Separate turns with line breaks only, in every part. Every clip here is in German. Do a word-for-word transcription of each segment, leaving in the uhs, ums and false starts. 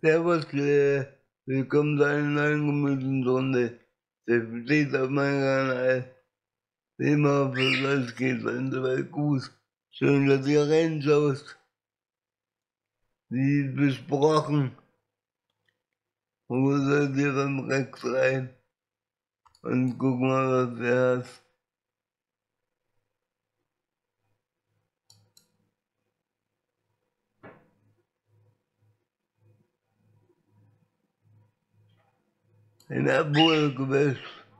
Servus, äh, willkommen zu einer neuen Gemütenstunde. Der steht auf meinem Kanal. Thema für was geht in der Welt gut. Schön, dass ihr reinschaut. Wie besprochen, wo seid ihr dann rechts rein? Und guck mal, was der hat. Ein Abholgewäsch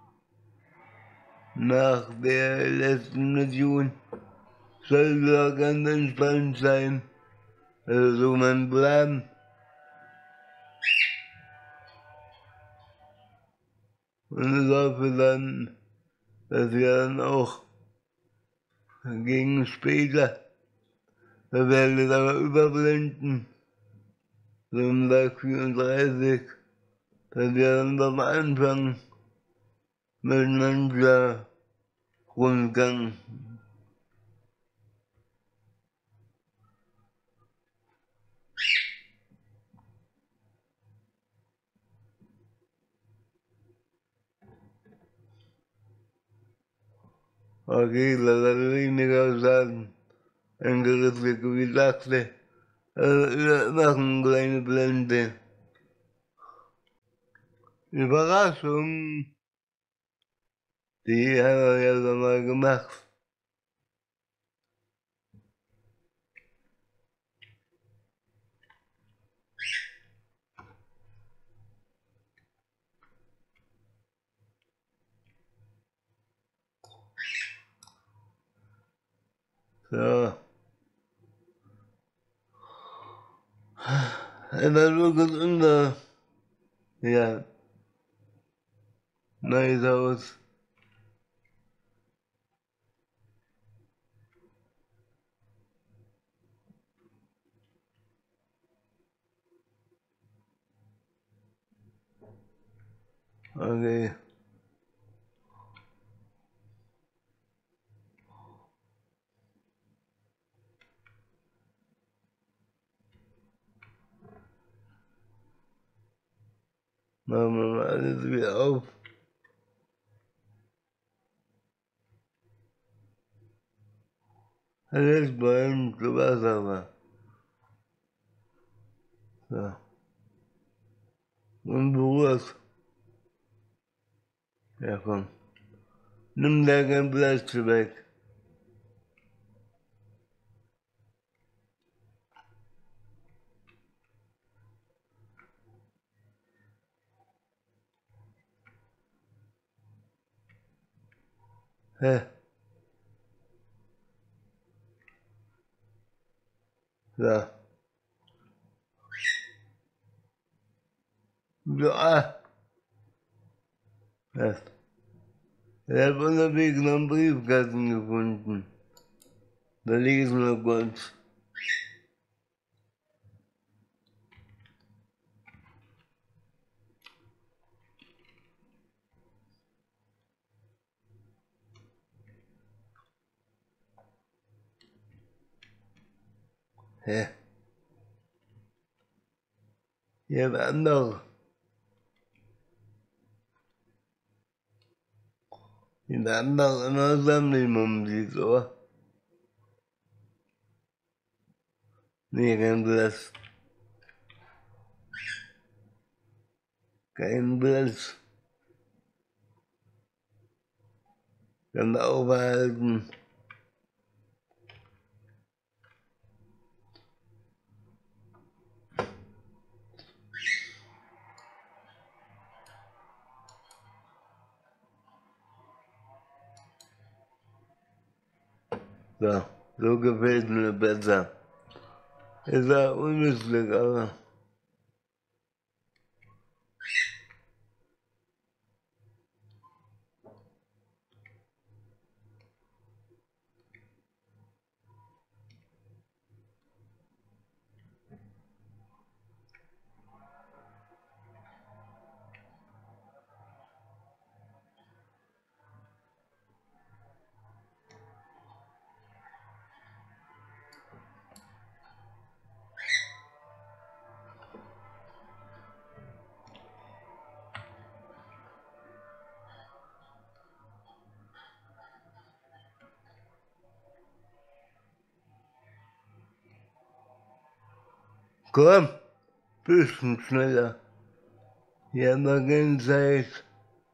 nach der letzten Mission soll ja ganz entspannt sein. Also so mein Plan. Und ich hoffe dann, dass wir dann auch gegen später, da werde ich aber überblenden, so um Tag vierunddreißig, dass wir dann am Anfang mit mancher Rundgang. Okay, das hat weniger sagen, ein Gerüst wie dachte. Also wir machen eine kleine Blende. Überraschung, die haben wir ja schon mal gemacht. So. Etwas wirklich unter, ja, neues Haus. Okay. Machen wir mal alles wieder auf. Alles beim zu Wasser war. So. Und Beruf. Ja, komm. Nimm da kein Platz weg. Hä? So. So, ah. Das. Ich habe unterwegs noch einen Briefkasten gefunden. Da lesen wir kurz. Hä? Ich habe andere. Die andere immer sammeln um sich, oder? Nee, kein Platz. Kein Platz. Kann aufhalten. So, so gefällt mir besser. Ist ja unmisslich, aber. Komm, bisschen schneller. Ich hab noch keine Zeit.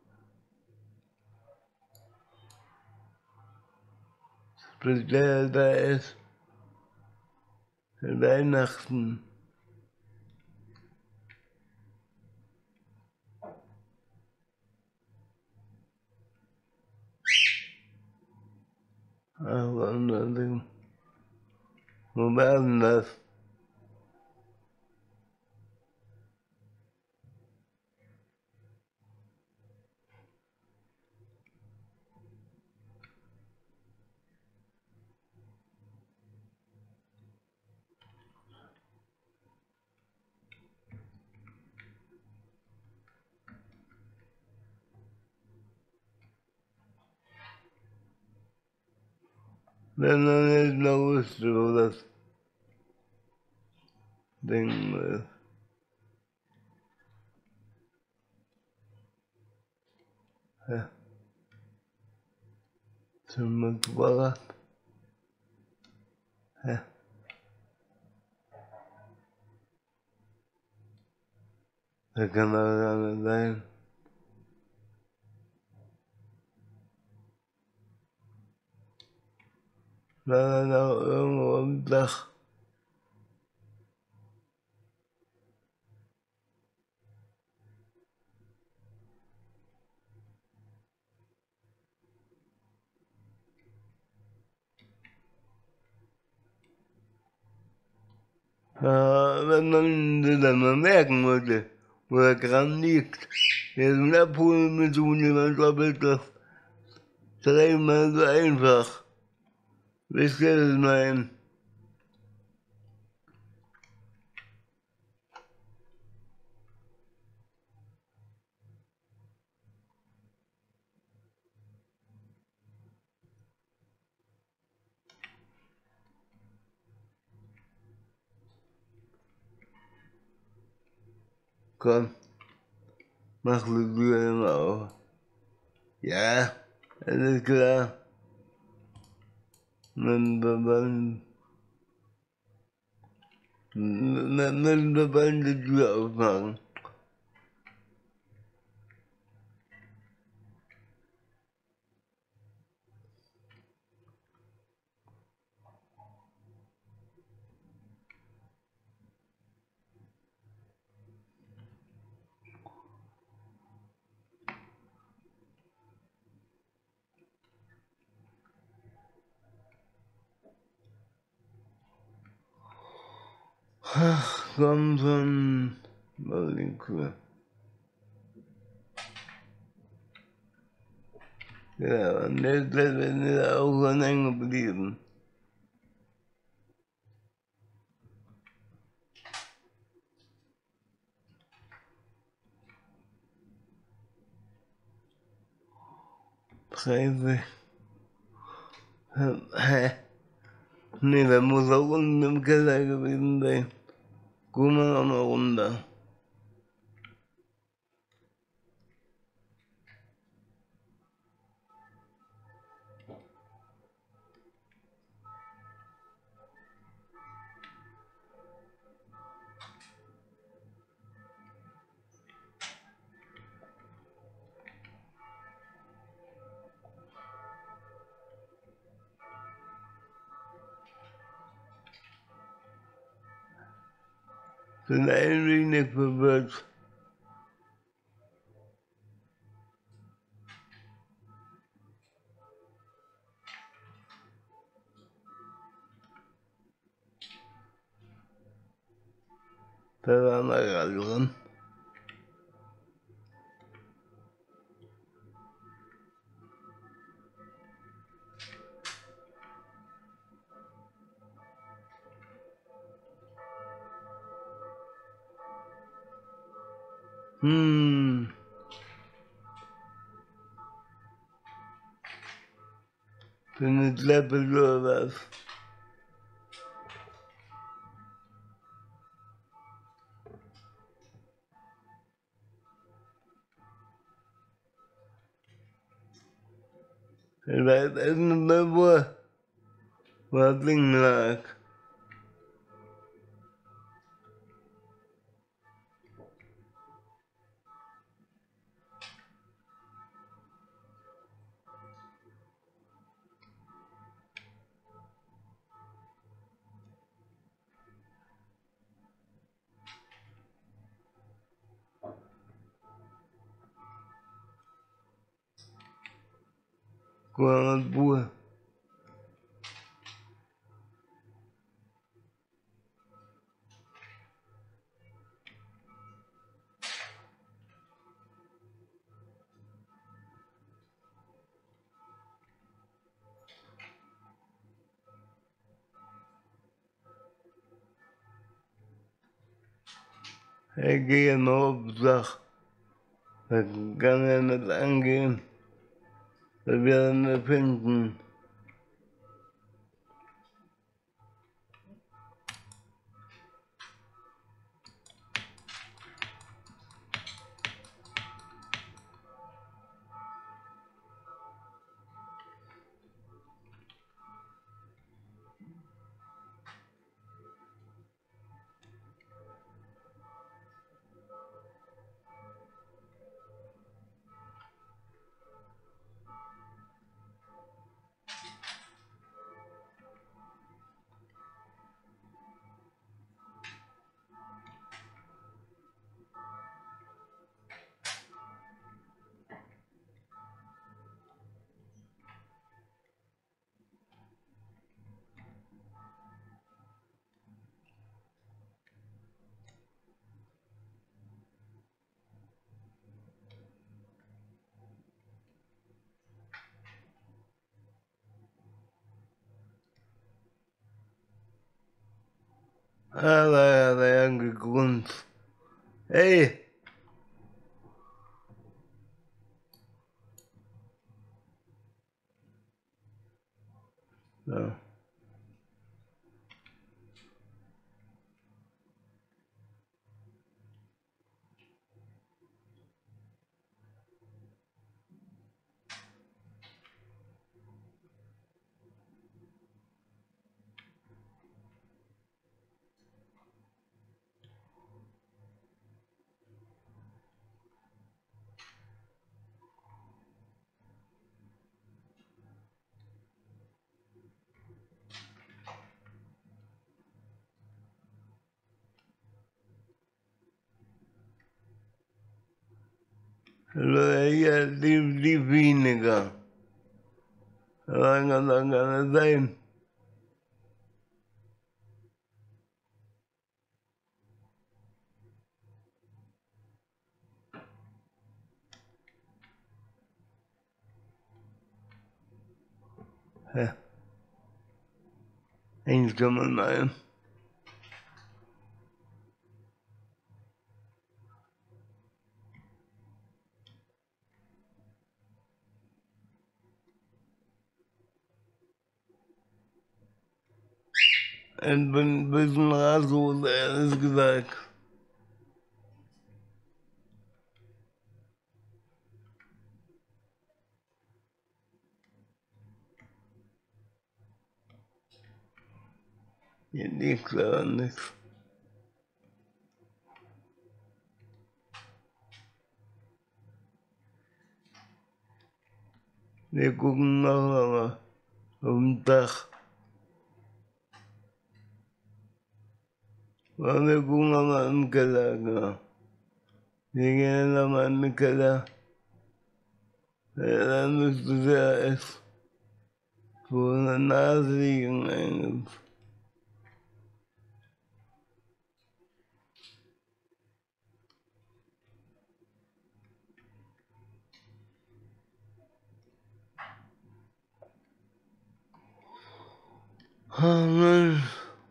Speziell da ist Weihnachten. Aber dann, wo war denn das? Wenn er nicht noch wusste, wo das Ding ist. Ja, zum Motorrad. Ja, da kann er gar nicht sein. War er noch irgendwo am Dach? Ja, wenn man das dann mal merken wollte, wo er dran liegt. Jetzt mit Abholen mit so jemand doppelt das dreimal so einfach. Wisst ihr, was ich meine? Komm, mach die Tür immer auf. Ja, alles klar. Mein Verband, mein Verband die Tür aufmachen. Ach, komm schon, Malinkur. Ja, und jetzt bin ich auch schon hängen geblieben. Scheiße. Hä? Nee, da muss er unten im Keller gewesen sein. Gucken wir noch mal runter. Bin ein wenig verwirrt. Da waren wir gerade dran. Hm. Für eine Treppe oder was? Ich weiß echt nicht mehr, wo, wo das Ding lag. Kuala Ich gehe noch auf Sach. Da kann er nicht angehen. Da wird er nicht finden. Ah, da hat er angegrunzt. Hey! So. Allora ella di, di Vinegar. Lange, lange sein. Ja. Eins kann man meinen. Ein bisschen Raso, ehrlich gesagt. Hier liegt aber nichts. Wir gucken noch mal auf dem Dach. Aber wir gucken noch mal im Keller, genau. Wir gehen noch mal in den Keller. Ja, dann müsste der es vor der Nase liegen eigentlich. Oh Mann.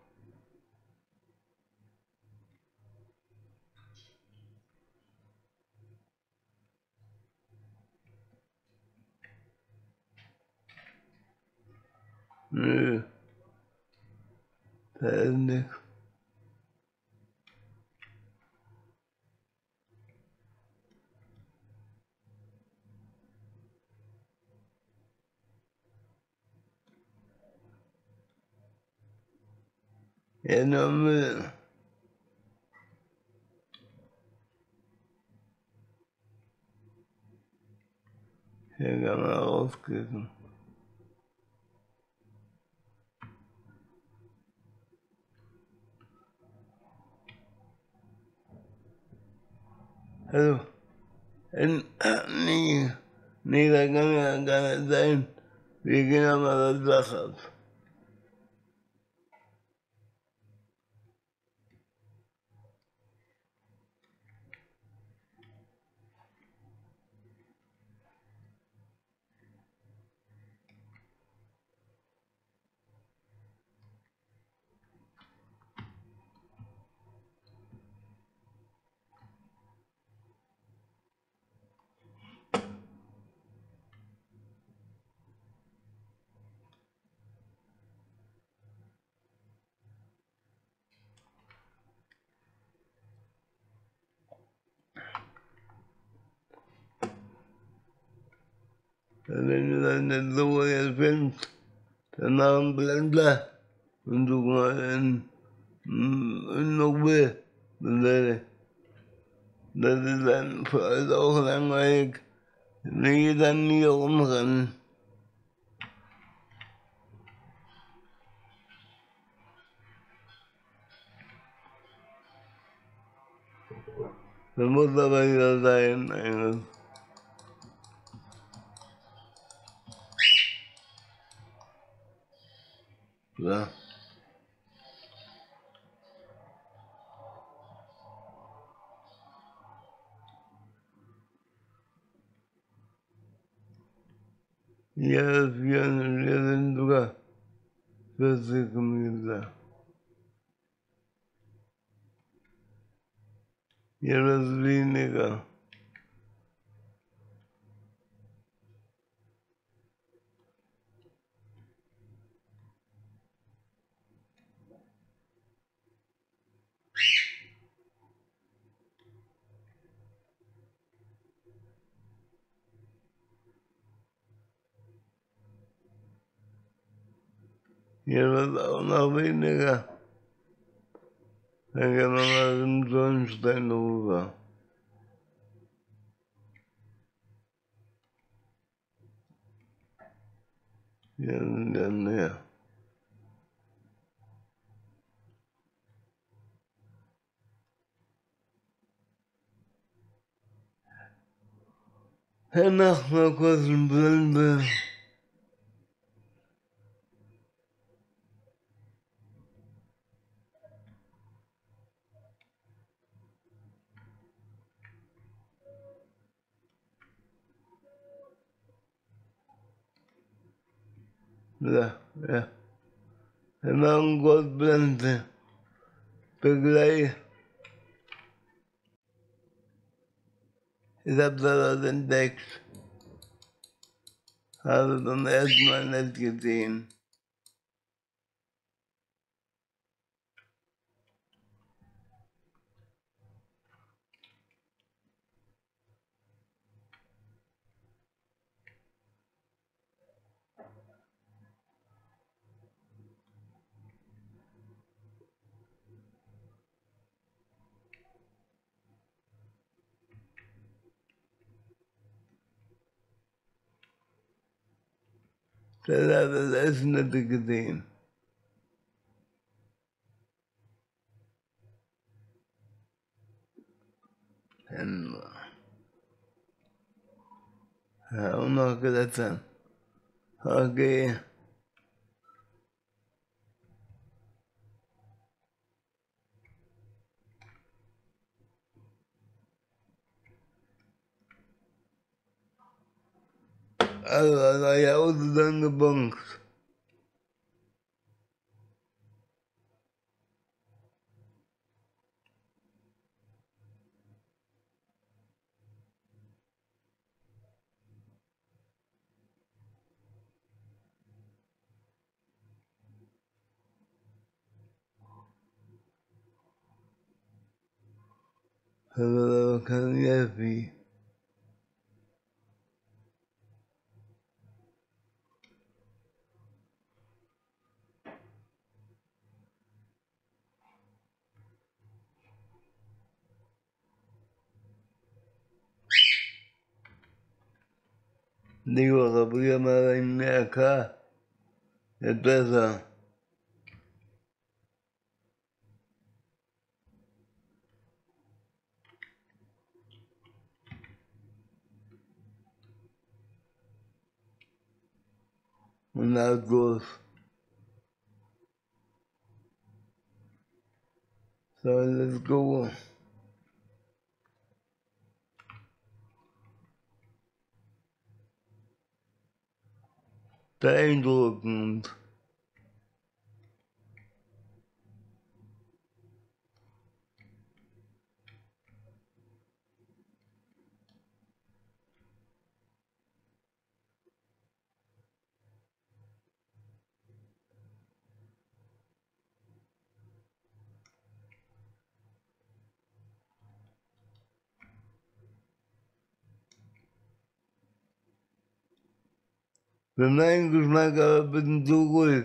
Nö. Da ist nichts. Ja, nur Müll. Hier kann man rauskriegen. Also, in, nee, nee, da kann ja gar nicht sein. wie genau man das hat. Wenn du dann nicht so jetzt findest, dann mach einen Blender und du mal in, in Nobel. Das ist dann für uns auch langweilig, wenn ich dann nie rumrennen. Das muss aber wieder sein, eigentlich. Ja. Ja, wir, wir sind sogar vierzig Meter. Ja, das ist weniger. Ja, das ist auch noch weniger. Dann gehen wir mal zum Sonnenstein rüber. Ja, und dann mehr. Dann mach mal kurz einen Blende. Ja, ja. Dann machen wir kurz Blende. Begleich. Ich hab da was entdeckt. Habe beim ersten Mal nicht gesehen. Das habe ich erst nicht gesehen. Dann, ja, auch noch klettern. Okay. Also, da war ja auch zusammengebunkt. Aber da kann ja viel. Digo, probier mal in der K. Ist besser. und Autos. So, let's go. Beeindruckend. Für meinen Geschmack aber ein bisschen zu ruhig.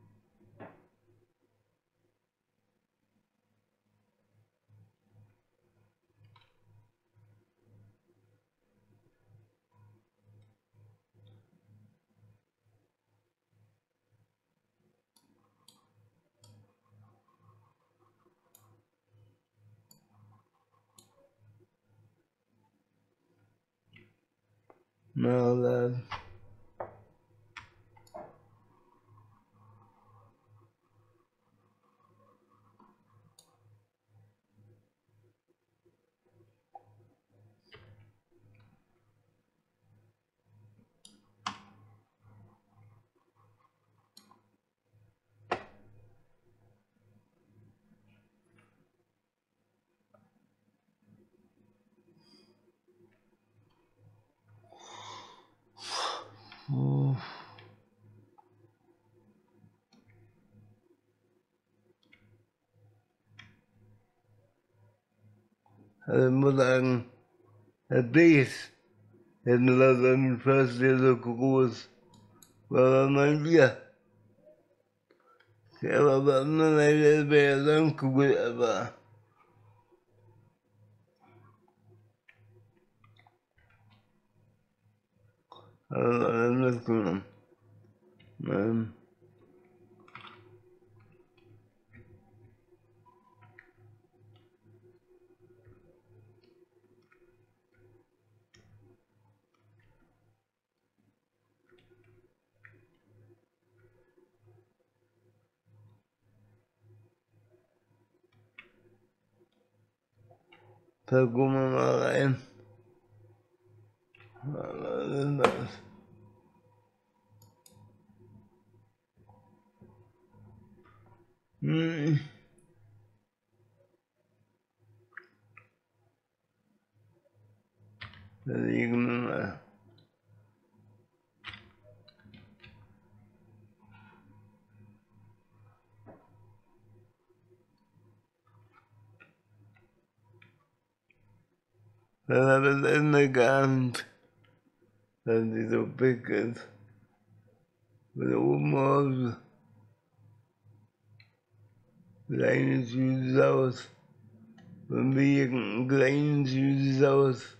Na, das. Oh. Also ich muss sagen, der Bass hätten wir dann fast nicht so groß. War mein Bier. Ja, aber bei anderen Seite wäre dann cool, aber. Aber dann mitgenommen. Nein. Da gucken wir mal rein. Was ist das? Hm. Da liegen wir mal. Dann habe ich das Ende geahnt, dass die so dick ist. Von oben aus, kleines süßes Haus. Von wegen ein kleines süßes Haus.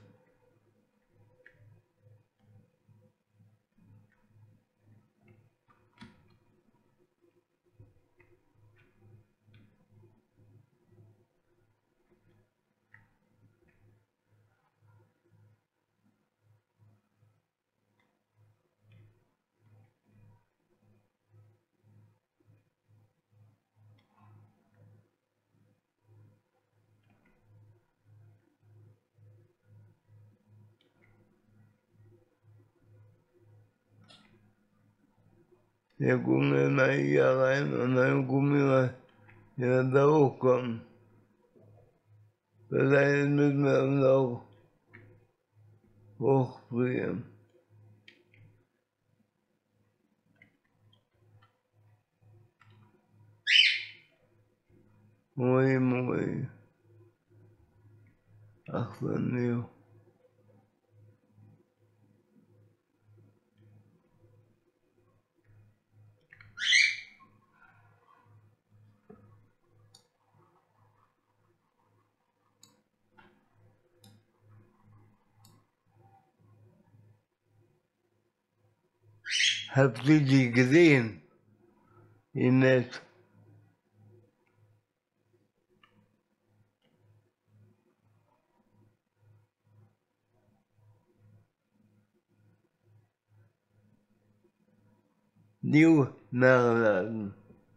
Wir gucken wir mal hier rein und dann gucken wir mal, wie wir da hochkommen. Vielleicht müssen wir uns auch hochbringen. Moi, moi. Ach, von mir. Habt ihr die gesehen? Die nett. New nachladen.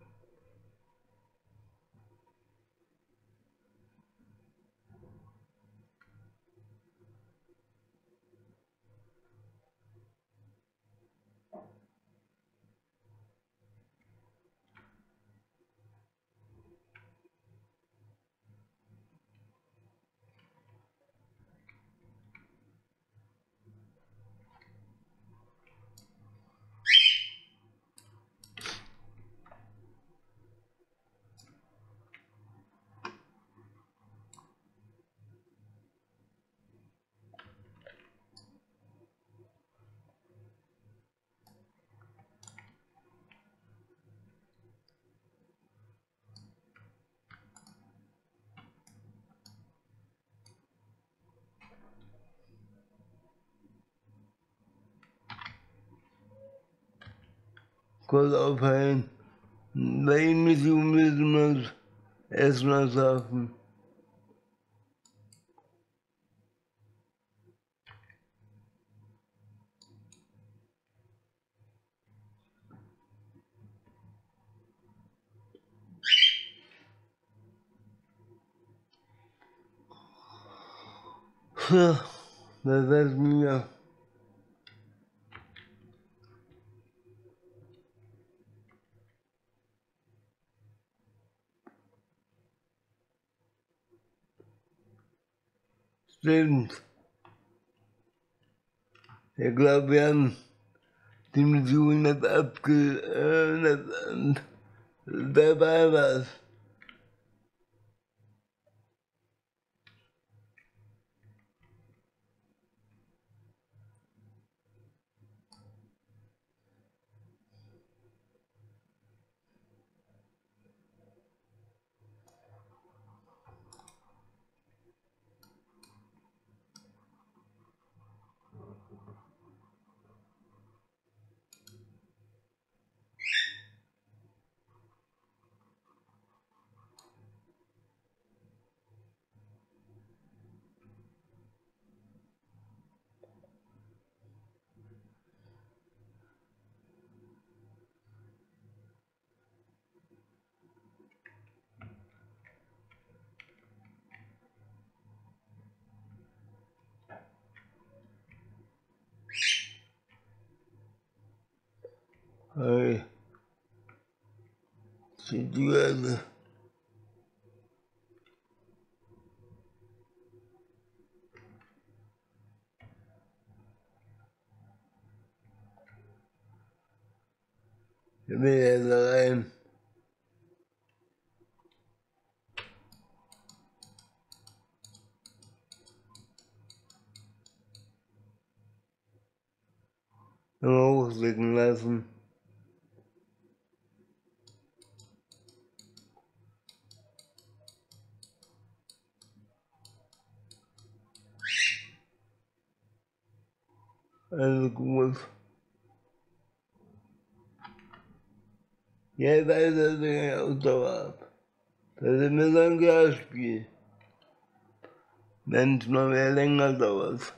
Kurz aufhören, welche Mission müssen wir erstmal schaffen? Ja, das heißt mir. Stimmt. Ich glaube, wir haben die Mission nicht abge... Äh, nicht, dabei was. Hey, sind die alle. Ich will jetzt rein. Immer hochklicken lassen. Also gut. Jetzt weiß er den Auto ab. Das ist mir so ein Glasspiel. Wenn es mal mehr länger dauert.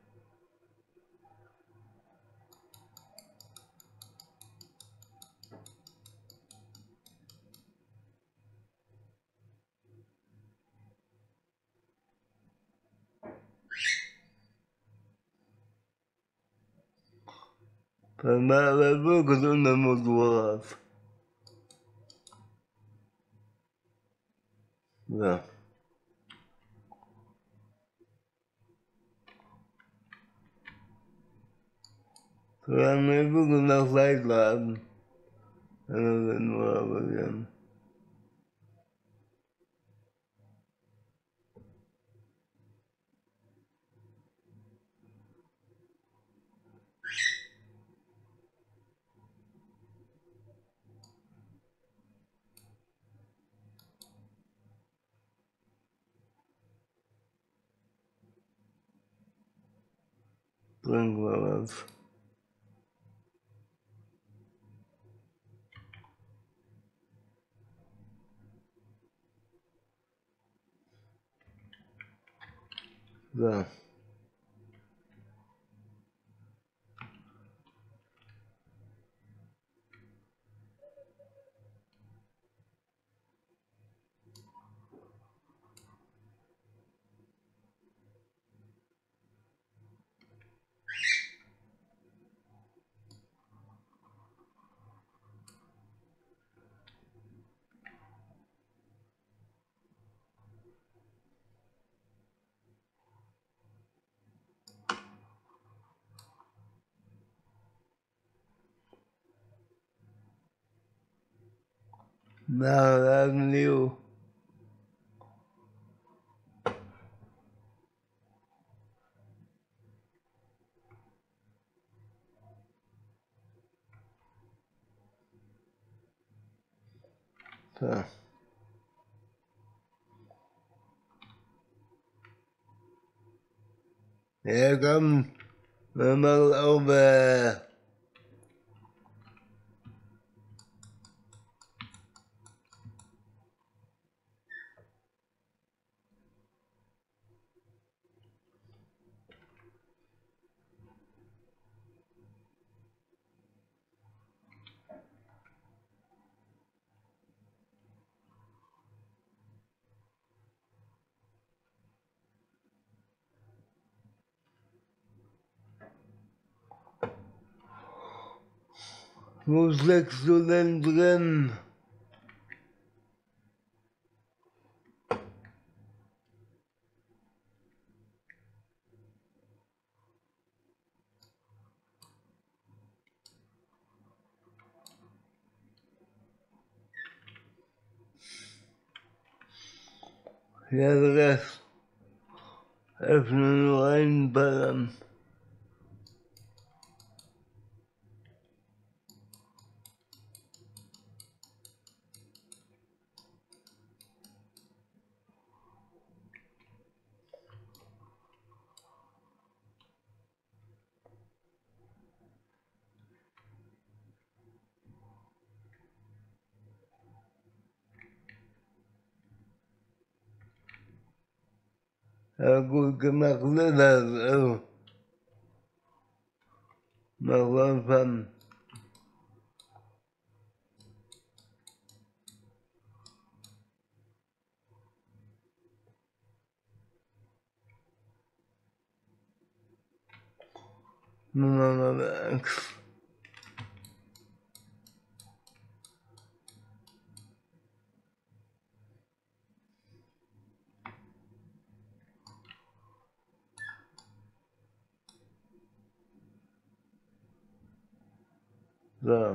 Dann war aber wirklich unter Motorrad. Ja. Solange wir wirklich noch Zeit haben. Wenn wir nur reparieren. Trinken wir was. So. nachladen, Leo. So. Ja, komm, wir machen auch äh, wo steckst du denn drin? Ja, den Rest öffnen und reinballern. Ja, gut gemacht, das, also, mach langsam. Nur mal Angst. So.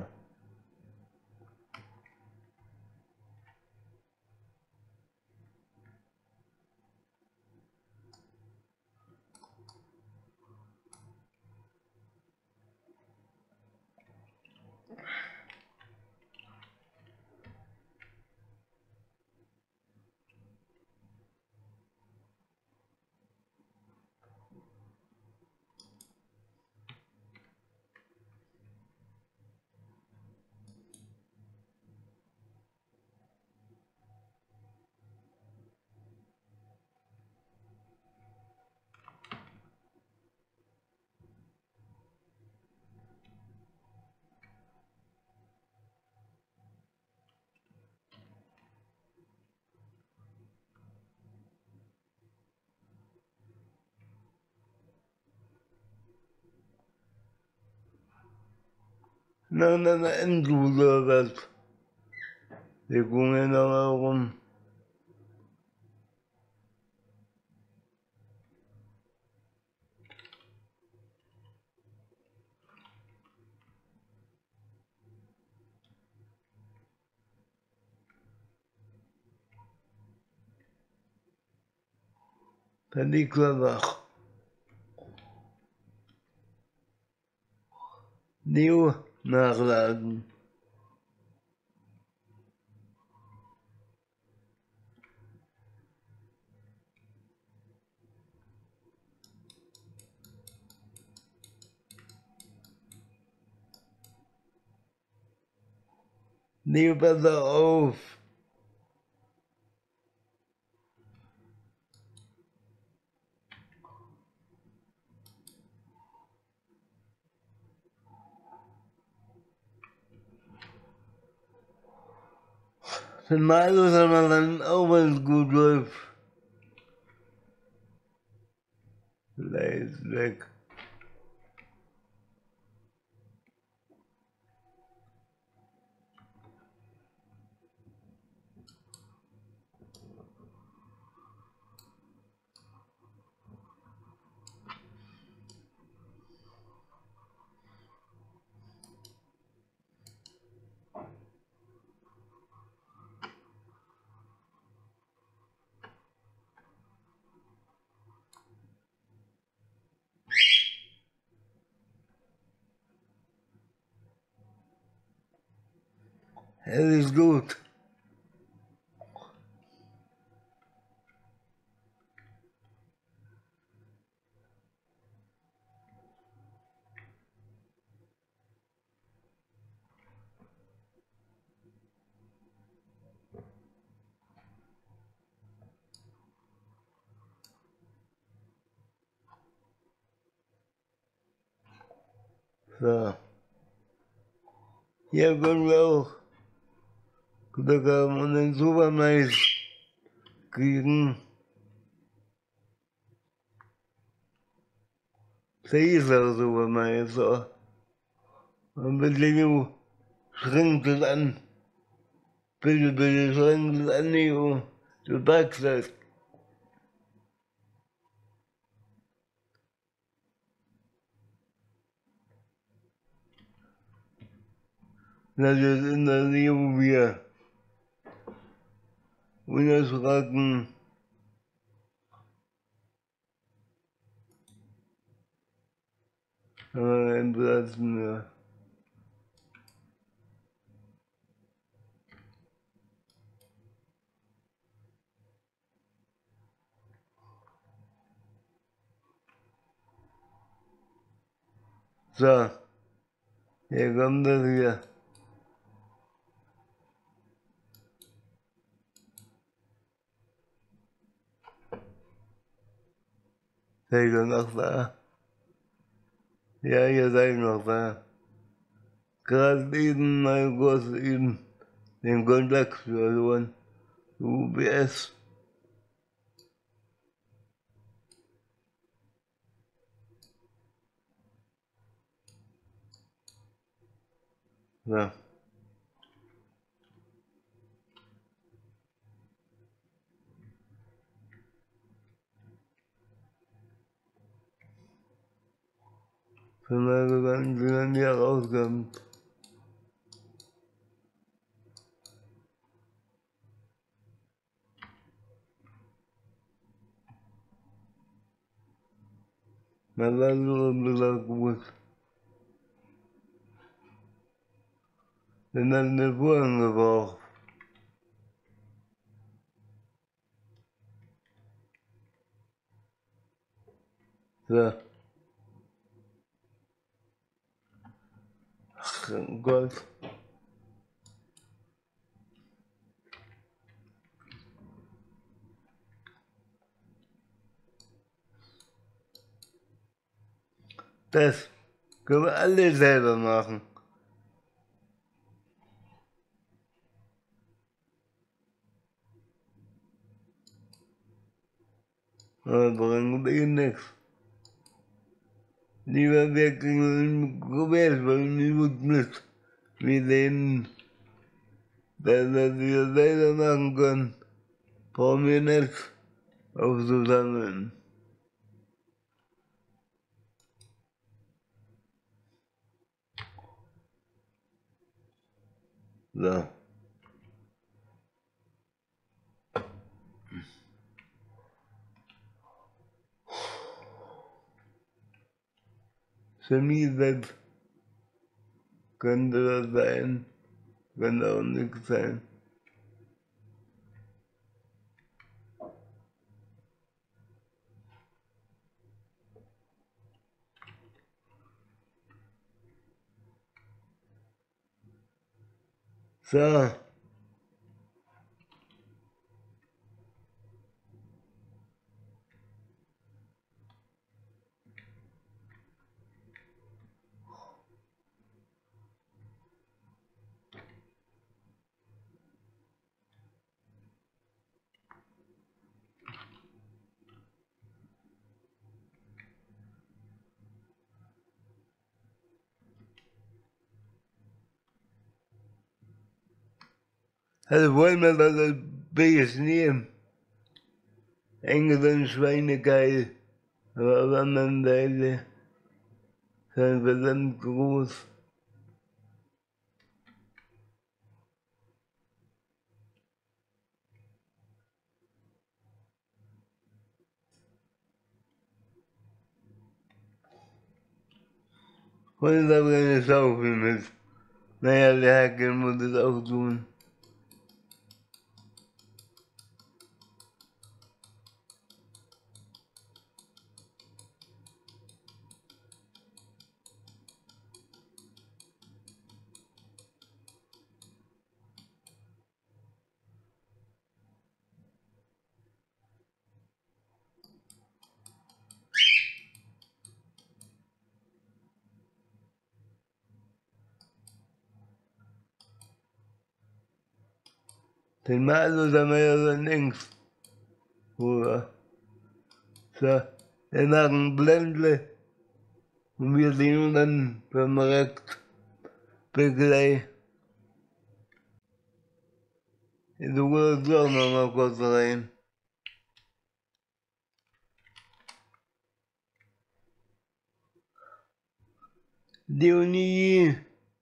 Na, na, na, Endrus oder was? Wir gucken noch mal rum. Dann liegt er wach. Neo nachladen. Neo, pass auf. Zumal es aber dann auch, wenn es gut läuft. Vielleicht ist weg. Alles gut. So. Hier können wir auch Glück haben und den Supermais kriegen. Caesar Supermais. So. Und bitte du schränkt es an. Bitte, bitte schränkt es an, Nico. Du packst das. Das ist in der Leben wir unerschrocken entlassen. Ja. So, hier kommt das hier. Seid ihr noch da? Ja, ihr seid noch da. Gerade eben mal kurz eben den Kontakt verloren. U B S. So. Sind wir gespannt, wie man hier rauskommt. Man war so ein bisschen gut. Dann hat eine Fuhren gebraucht. So. Ach Gott. Das können wir alle selber machen. Aber bringt eh nichts. Lieber wir kriegen einen Kuvert, weil niemand mit. Wir sehen, dass wir das selber machen können. Brauchen wir nichts aufzusammeln. So. Chemie-Set könnte das sein, könnte auch nichts sein. So. Also wollen wir das als Base nehmen. Engel Schweinegeil. Aber auf der anderen Seite sind verdammt groß. Und ich habe keine Schaufel mit. Naja, der Hacker muss es auch tun. Den Malus haben wir ja schon längst. Oder? So, der macht ein Blendle und wir sehen uns dann beim Rechtbegleit. Du gehst auch noch mal kurz rein. Leonie,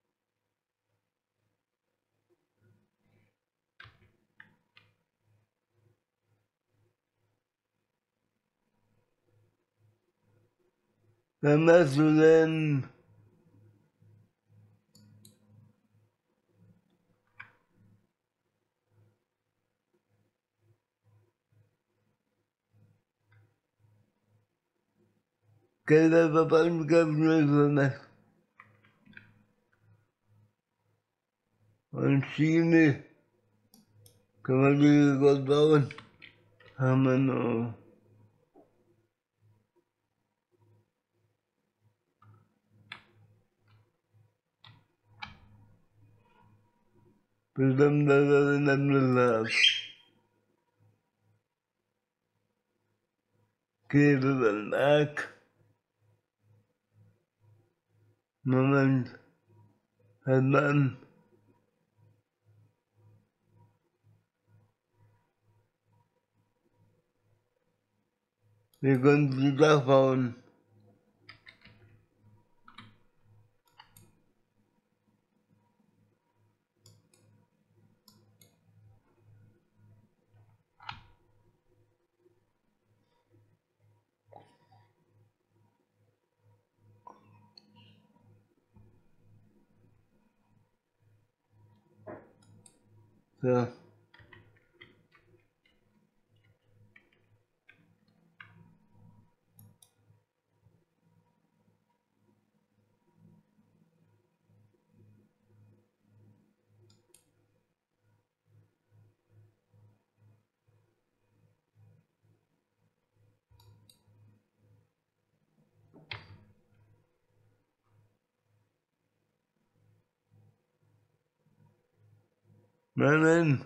was machst du denn? Gelder verbannt ganz was. Und Schiene kann man wieder gut bauen. Haben wir noch. Bestimmt, dass er den anderen hat. Geht es dann nach? Moment, hat man. Wir können die Dach bauen. So. Meinen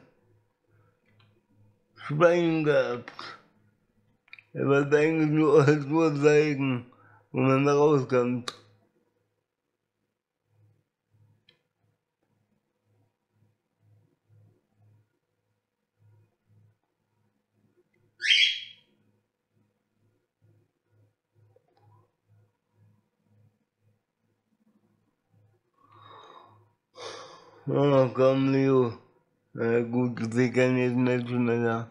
Schwein gehabt. Er wollte eigentlich nur alles nur zeigen, wo man da rauskommt. Oh, komm, Leo. Na gut, sie kann jetzt nicht schneller.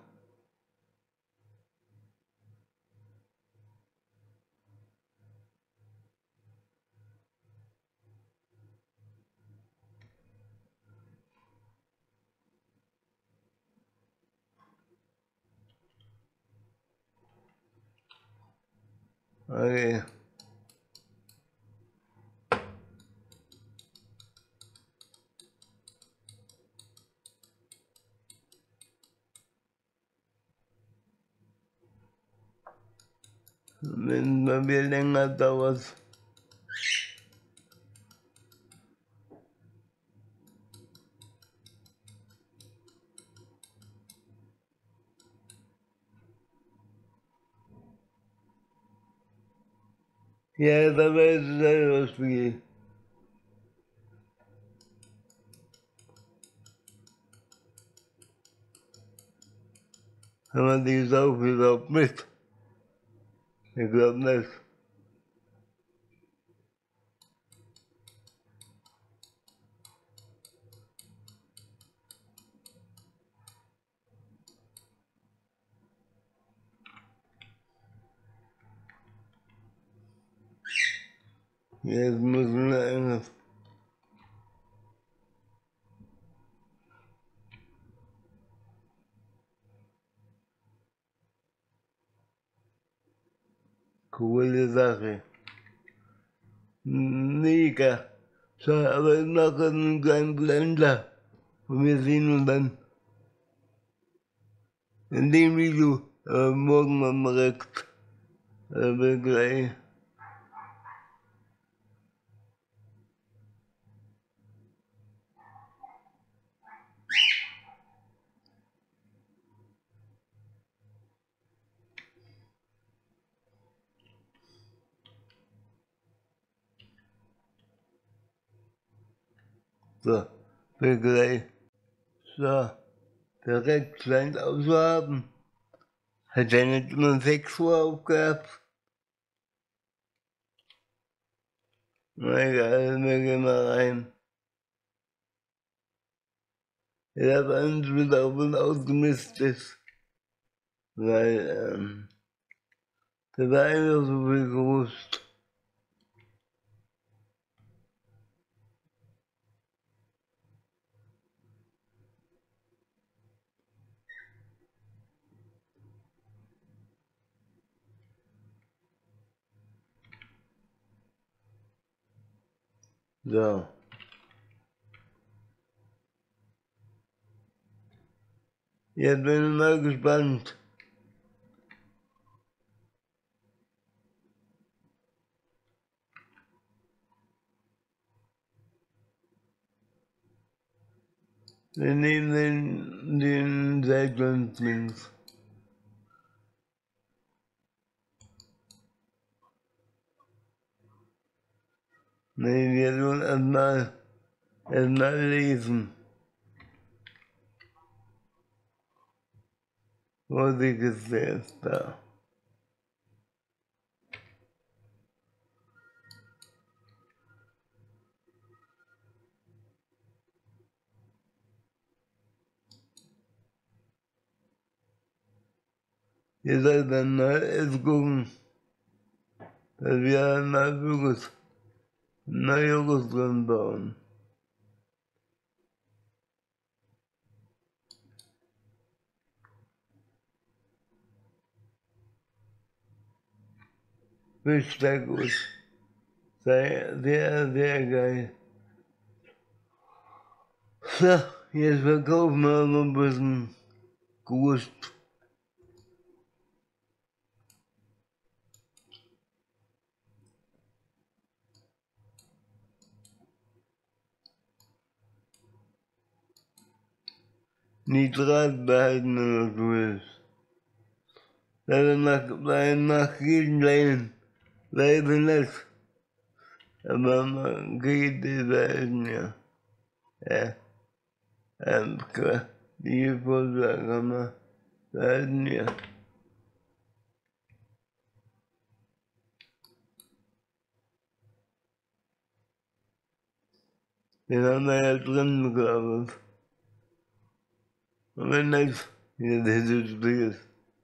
Okay. Wenn es mal wieder länger dauert. Ja, da weiß ich selber Spiel. Haben wir die Sau überhaupt mit? Ich glaube nicht. Jetzt müssen wir eigentlich. coole Sache. Mega. So, aber ich mache einen kleinen Blender und wir sehen uns dann in dem Video äh, morgen am Recht. Aber gleich. So, bis gleich. So, direkt scheint auszuhaben. Hat er nicht immer sechs Uhr aufgehabt? Na egal, wir gehen mal rein. Ich habe alles wieder auf und ausgemistet, weil ähm, da war einfach so viel gewusst. So. Jetzt bin ich mal gespannt. Wir nehmen den, den Seitwand links. Nee, wir tun erstmal erstmal lesen. Vorsicht ist jetzt da. Ihr sollt dann mal erst gucken, dass wir mal wirklich neue Russland bauen. Ist sehr gut. Sehr, sehr, sehr geil. So, jetzt verkaufen wir noch ein bisschen Wurst. Nitrat behalten, wenn du willst. Leider nach, weil nach jedem kleinen, leider nicht. Aber man kriegt die behalten, ja. Ja, ähm, klar. Die Vorschlag kann man behalten, ja. Den haben wir ja drin gearbeitet. Und wenn das, ja, das ist das.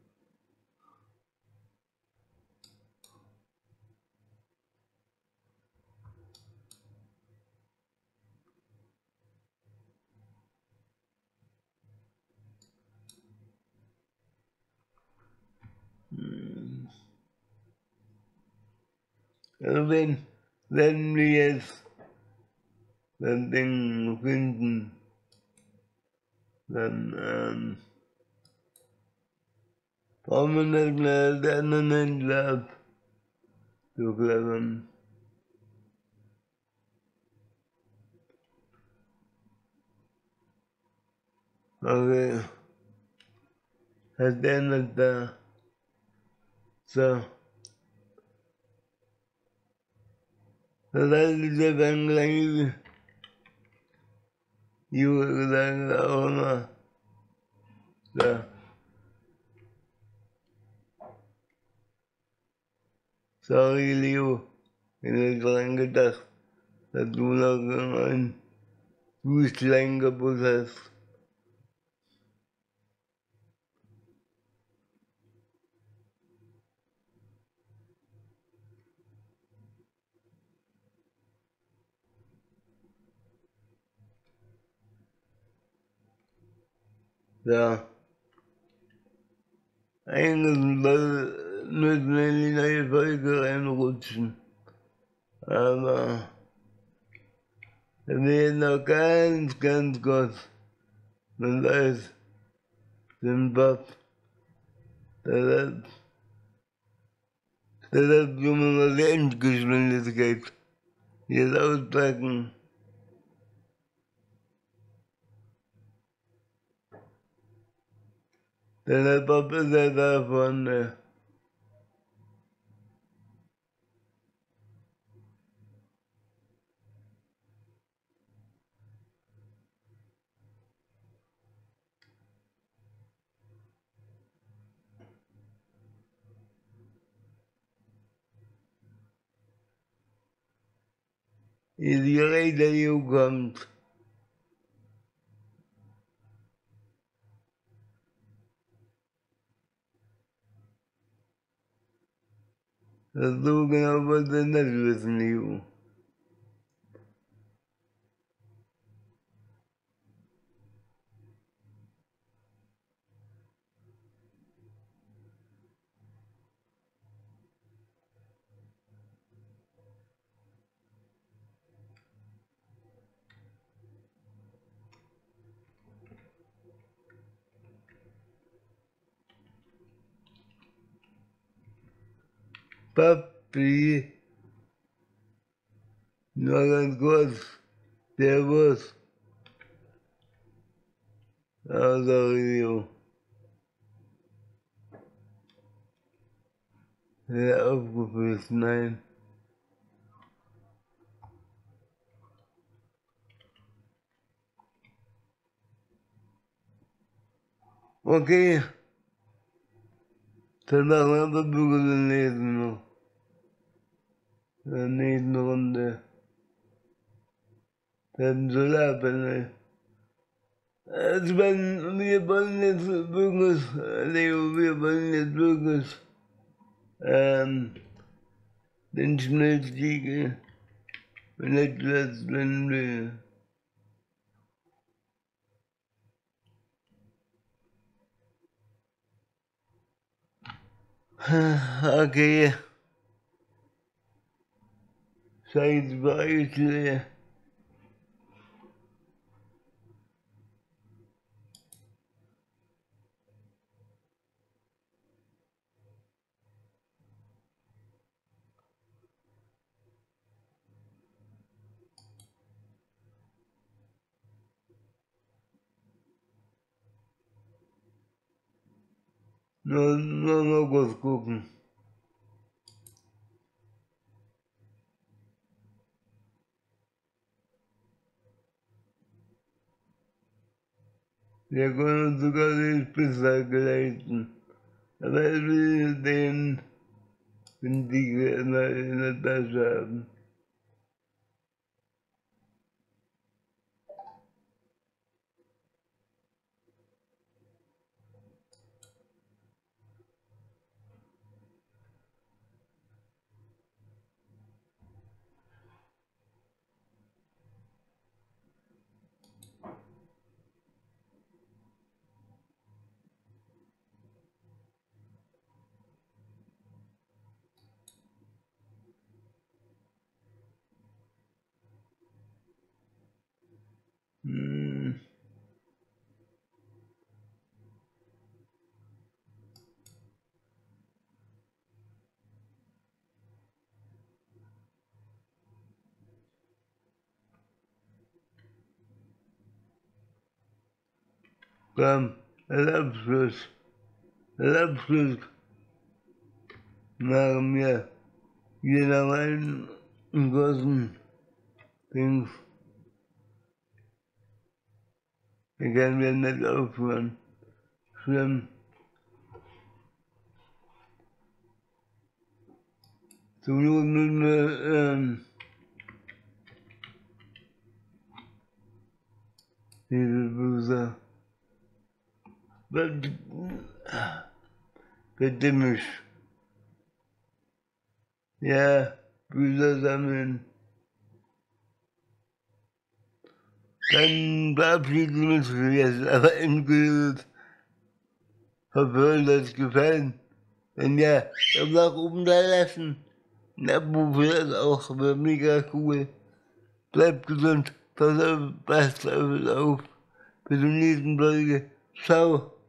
Also wenn, wenn wir jetzt das Ding finden, dann ähm, brauchen wir nicht mehr den anderen Händler abzuklappern. Okay, hat der nicht da. So, das ist ja dann gleich, ich würde sagen, auch noch. So, sorry, Leo, ich hätte dran gedacht, dass du noch ein Fußlein kaputt hast. Ja, eigentlich soll müssen wir in die neue Folge reinrutschen. Aber wir sind noch ganz, ganz kurz. Man weiß, den Bob, der hat, der hat immer die Endgeschwindigkeit. Jetzt auspacken. Denn der Bob ist ja da vorne. Wie die Räder kommt. Das so genau wollte ich nicht wissen, Ju. Papi, nur ganz kurz, Servus. Ja, sorry, Ju. Sehr aufgepasst, nein. Okay, dann machen wir den nächsten noch. In der nächsten Runde. Dann Solarpanel. Also wenn wir wollen jetzt wirklich, Leo, wir wollen jetzt wirklich ähm, den Schnellstiegel, wenn etwas, wenn wir okay, Scheiß Beispiel. Nur, nur mal kurz gucken. Wir können uns sogar den Spitzer leisten. Aber ich will den, den Tiger in der, in der Tasche haben. Hm. Komm, als Abschluss, als Abschluss machen wir hier noch einen großen Dings. Wir können ja nicht aufhören. Schlimm. Zum Not müssen wir, ähm, diese Böse. Bitte mich. Ja, Bücher sammeln. Dann verabschieden wir uns jetzt, aber endgültig. Hoffe, euch hat es gefallen. Wenn ja, dann nach oben da lassen. Ein Abo vielleicht auch, wäre mega cool. Bleibt gesund, pass auf, passt auf, auf. Bis zur nächsten Folge. Ciao.